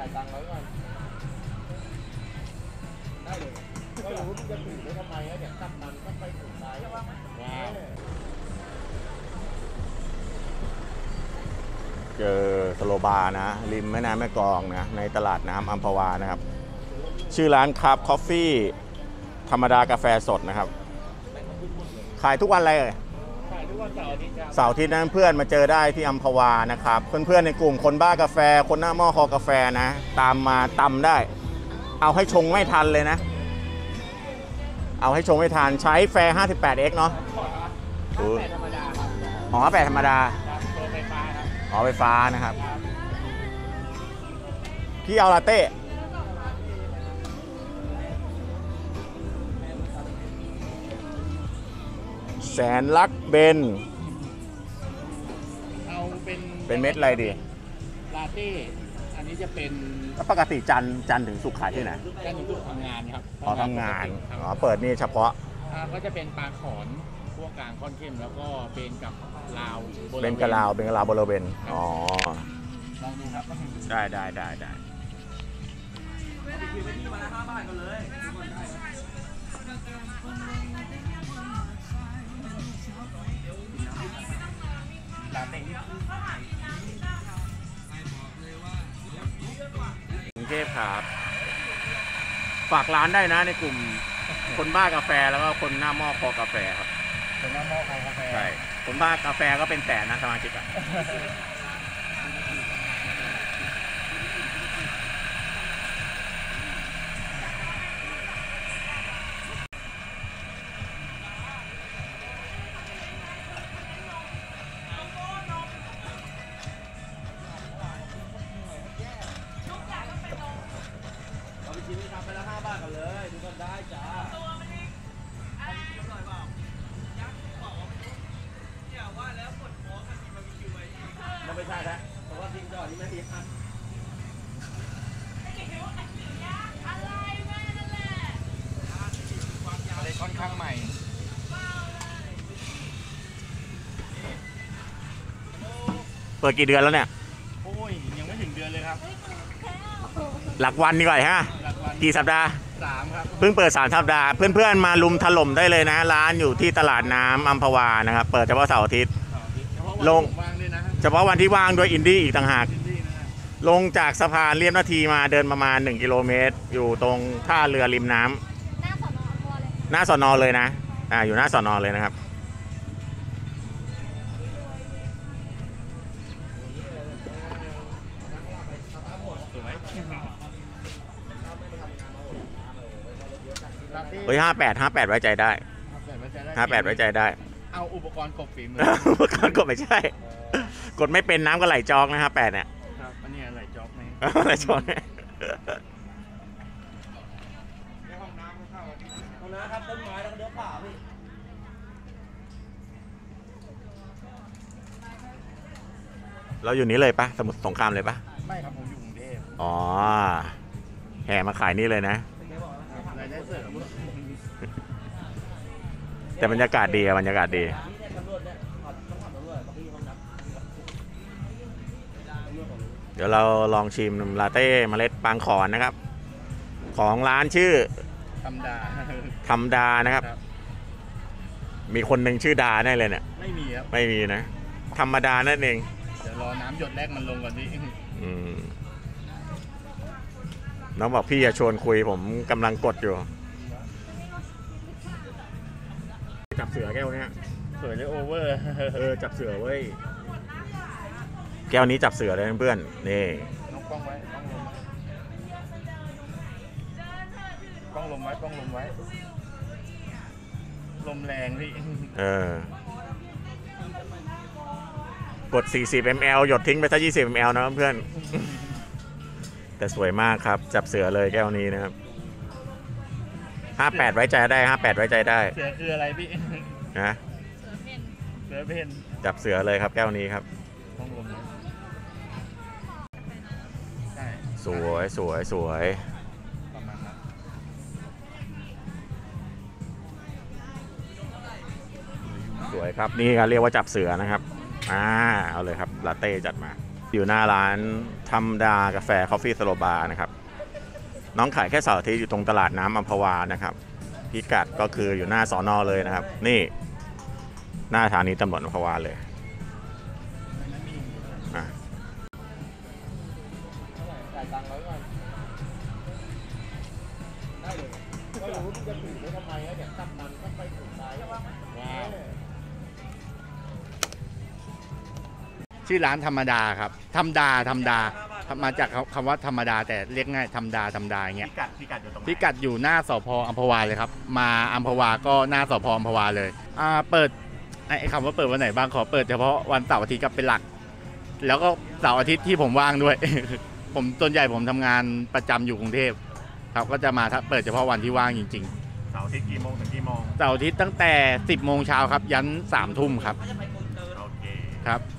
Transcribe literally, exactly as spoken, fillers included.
จ่ายตังค์ไว้ก่อนได้เลยก็รู้มึงจะถือไว้ทำไมอ่ะเดี๋ยวกลับมันก็ไปถึงไหนว้าวเจอสโลบาร์นะริมแม่น้ำแม่กลองนะในตลาดน้ำอัมพวานะครับชื่อร้านครับคอฟฟี่ธรรมดากาแฟสดนะครับขายทุกวันอะไรเอ่ยขายทุกวันเสาร์อาทิตย์ครับเสาร์อาทิตย์นั้นเพื่อนมาเจอได้ที่อัมพวานะครับเพื่อนๆในกลุ่มคนบ้ากาแฟคนหน้าหม้อคอกาแฟนะตามมาตำได้เอาให้ชงไม่ทันเลยนะเอาให้ชงไม่ทันใช้แฟร์ ห้าสิบแปดเอ็กซ์ เนาะอ๋อธรรมดาครับอ๋อแปดธรรมดาตัวไฟฟ้าครับอ๋อไฟฟ้านะครับพี่เอาลาเต้แสนลักเบนเอาเป็นเป็นเม็ดอะไรดีลาเต้อันนี้จะเป็นปกติจันจันถึงสุกขายที่ไหนจันถึงสุกทำงานครับอ๋อทำงานอ๋อเปิดนี่เฉพาะก็จะเป็นปลาขอนพวกกลางค่อนเข้มแล้วก็เป็นกับลาวเป็นกับลาวเป็นกับลาวโบโลเบนอ๋อลองดูครับได้ได้ได้ได้คิวไปที่มาละห้าบาทกันเลยกรุงเทพครับฝากร้านได้นะในกลุ่มคนบ้ากาแฟแล้วก็คนหน้าหม้อคอกาแฟครับคนหน้าหม้อคอกาแฟใช่คนบ้ากาแฟก็เป็นแสนนะสมาชิกอ่ะไม่ใช่แล้วเพราะว่าทิ้งจอดนี่ไม่ดีครับอะไรแม่นั่นแหละอะไรค่อนข้างใหม่เปิดกี่เดือนแล้วเนี่ยโอ้ยยังไม่ถึงเดือนเลยครับหลักวันดีกว่าฮะกี่สัปดาห์สามครับเพิ่งเปิดสามสัปดาห์เพื่อนๆมาลุมถล่มได้เลยนะร้านอยู่ที่ตลาดน้ำอัมพวานะครับเปิดเฉพาะเสาร์อาทิตย์ลงเฉพาะวันที่ว่างโดยอินดี้อีกต่างหากลงจากสะพานเลียบนาทีมาเดินประมาณหนึ่งกิโลเมตรอยู่ตรงท่าเรือริมน้ำหน้าสน.เลยนะอ่าอยู่หน้าสน.เลยนะครับเฮ้ยห้าแปดห้าแปดไว้ใจได้ห้าแปดไว้ใจได้เอาอุปกรณ์กบฝีมืออุปกรณ์กบไม่ใช่กดไม่เป็นน้ำก็ไหลจอกนะครับแปดเนี่ยครับอันนี้ไหลจอกไหมไหลจอกเนี่ยห้องน้ำเข้าห้องน้ำครับต้นไม้แล้วเดี๋ยวป่าพี่เราอยู่นี้เลยปะสมุทรสงครามเลยปะไม่ครับผมอยู่กรุงเทพอ๋อแห่มาขายนี่เลยนะรายได้เสริมแต่บรรยากาศดีบรรยากาศดีเดี๋ยวเราลองชิมลาเต้เมล็ดปางขอนนะครับของร้านชื่อธรรมดาธรรมดานะครับมีคนหนึ่งชื่อดาแน่เลยเนี่ยไม่มีครับไม่มีนะธรรมดานั่นเองเดี๋ยวรอน้ำหยดแรกมันลงก่อนดิอืมน้องบอกพี่จะชวนคุยผมกำลังกดอยู่จับเสือแก้วเนี้ยเสือเลยโอเวอร์เออจับเสือเว้ยแก้วนี้จับเสือเลยเพื่อนนี่น้องป้องไว้ป้องลมไว้ป้องลมไว้ลมแรงพี่เออกดสี่สิบมิลลิลิตรหยดทิ้งไปสักยี่สิบมิลลิลิตรนะเพื่อนแต่สวยมากครับจับเสือเลยแก้วนี้นะครับห้าแปดไว้ใจได้ห้าแปดไว้ใจได้เสือคืออะไรพี่นะเสือเพนจับเสือเลยครับแก้วนี้ครับสวยสวยสวยสวยครับนี่ก็เรียกว่าจับเสือนะครับอ่าเอาเลยครับลาเต้จัดมาอยู่หน้าร้านธรรมดากาแฟคอฟฟี่สโลบาร์นะครับน้องขายแค่เสาร์อาทิตย์อยู่ตรงตลาดน้ำอัมพวานะครับพิกัดก็คืออยู่หน้าสอนอเลยนะครับนี่หน้าสถานีตำรวจอัมพวาเลยอ่ะจ่ายตังค์ร้อยก่อนได้เลยก็รู้มึงจะถือไว้ทำไมแล้วเดี๋ยวจับมันก็ไปถึงไซส์ว้าวชื่อร้านธรรมดาครับธรรมดาธรรมดามาจากคำว่าธรรมดาแต่เรียกง่ายธรรมดาธรรมดาอย่างเงี้ยพิกัดพิกัดอยู่ตรงไหนพิกัดอยู่หน้าสพอัมพวาเลยครับมาอัมพวาก็หน้าสพอัมพวาเลยอ่าเปิดไอ้คำว่าเปิดวันไหนบ้างขอเปิดเฉพาะวันเสาร์อาทิตย์กับเป็นหลักแล้วก็เสาร์อาทิตย์ที่ผมว่างด้วย ผมส่วนใหญ่ผมทำงานประจำอยู่กรุงเทพครับก็จะมาเปิดเฉพาะวันที่ว่างจริงๆเสาร์อาทิตย์กี่โมงถึงกี่โมงเสาร์อาทิตย์ตั้งแต่สิบโมงเช้าครับยันสามทุ่มครับโอเคครับ